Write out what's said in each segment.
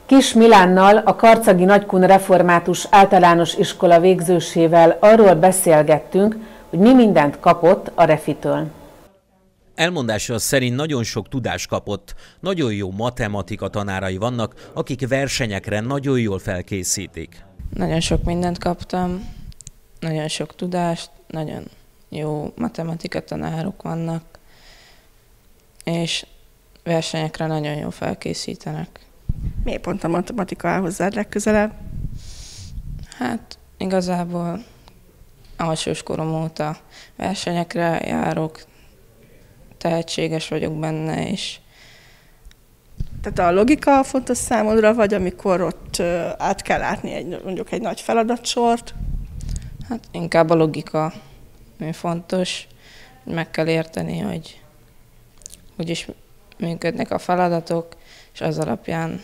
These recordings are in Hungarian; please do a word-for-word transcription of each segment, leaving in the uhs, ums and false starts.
Kis Milánnal, a Karcagi Nagykun Református Általános Iskola végzősével arról beszélgettünk, hogy mi mindent kapott a refitől. Elmondása szerint nagyon sok tudást kapott, nagyon jó matematika tanárai vannak, akik versenyekre nagyon jól felkészítik. Nagyon sok mindent kaptam, nagyon sok tudást, nagyon jó matematika tanárok vannak, és versenyekre nagyon jól felkészítenek. Miért pont a matematika áll hozzád legközelebb? Hát igazából alsós korom óta versenyekre járok, tehetséges vagyok benne, és... Tehát a logika fontos számodra, vagy amikor ott át kell látni egy, mondjuk egy nagy feladatsort? Hát inkább a logika, ami fontos, meg kell érteni, hogy hogy is működnek a feladatok, és az alapján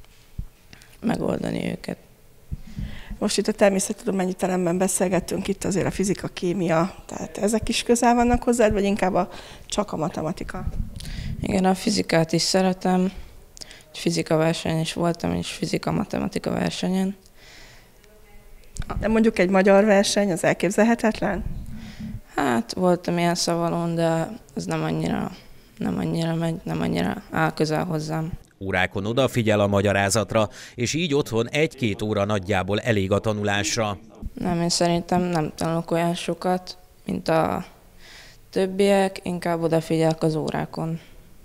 megoldani őket. Most itt a természettudományi teremben beszélgettünk, itt azért a fizika, kémia, tehát ezek is közel vannak hozzád, vagy inkább a, csak a matematika? Igen, a fizikát is szeretem, fizika versenyen is voltam, és fizika-matematika versenyen. De mondjuk egy magyar verseny, az elképzelhetetlen? Hát voltam ilyen szavalon, de ez nem annyira, nem annyira megy, nem annyira áll közel hozzám. Órákon odafigyel a magyarázatra, és így otthon egy-két óra nagyjából elég a tanulásra. Nem, én szerintem nem tanulok olyan sokat, mint a többiek, inkább odafigyelek az órákon,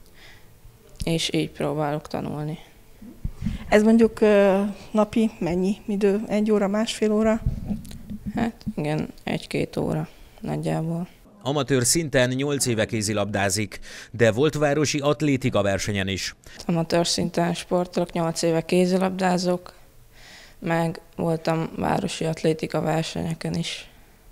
és így próbálok tanulni. Ez mondjuk napi mennyi idő? Egy óra, másfél óra? Hát igen, egy-két óra nagyjából. Amatőr szinten nyolc éve kézilabdázik, de volt városi atlétika versenyen is. Amatőr szinten sportolok, nyolc éve kézilabdázok, meg voltam városi atlétika versenyeken is.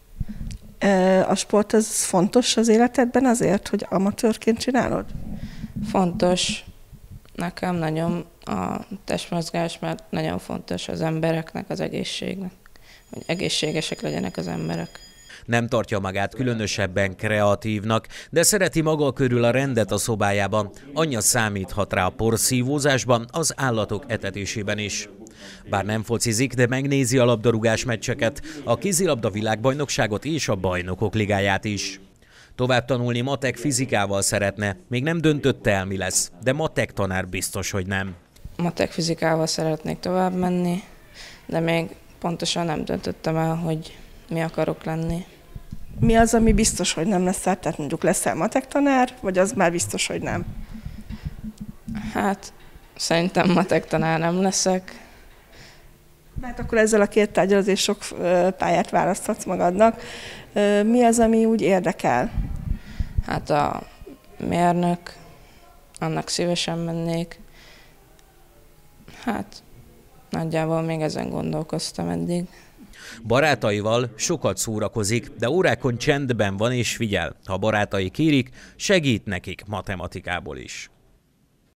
A sport az fontos az életedben azért, hogy amatőrként csinálod? Fontos. Nekem nagyon a testmozgás, mert nagyon fontos az embereknek, az egészségnek, hogy egészségesek legyenek az emberek. Nem tartja magát különösebben kreatívnak, de szereti maga körül a rendet a szobájában. Anyja számíthat rá a porszívózásban, az állatok etetésében is. Bár nem focizik, de megnézi a labdarúgás meccseket, a kézilabda világbajnokságot és a bajnokok ligáját is. Tovább tanulni matek fizikával szeretne, még nem döntötte el, mi lesz, de matek tanár biztos, hogy nem. Matek fizikával szeretnék tovább menni, de még pontosan nem döntöttem el, hogy mi akarok lenni. Mi az, ami biztos, hogy nem leszel? Tehát mondjuk leszel matek tanár, vagy az már biztos, hogy nem? Hát szerintem matek tanár nem leszek. Hát akkor ezzel a két tárgyalás sok pályát választhatsz magadnak. Mi az, ami úgy érdekel? Hát a mérnök, annak szívesen mennék. Hát nagyjából még ezen gondolkoztam eddig. Barátaival sokat szórakozik, de órákon csendben van és figyel. Ha barátai kérik, segít nekik matematikából is.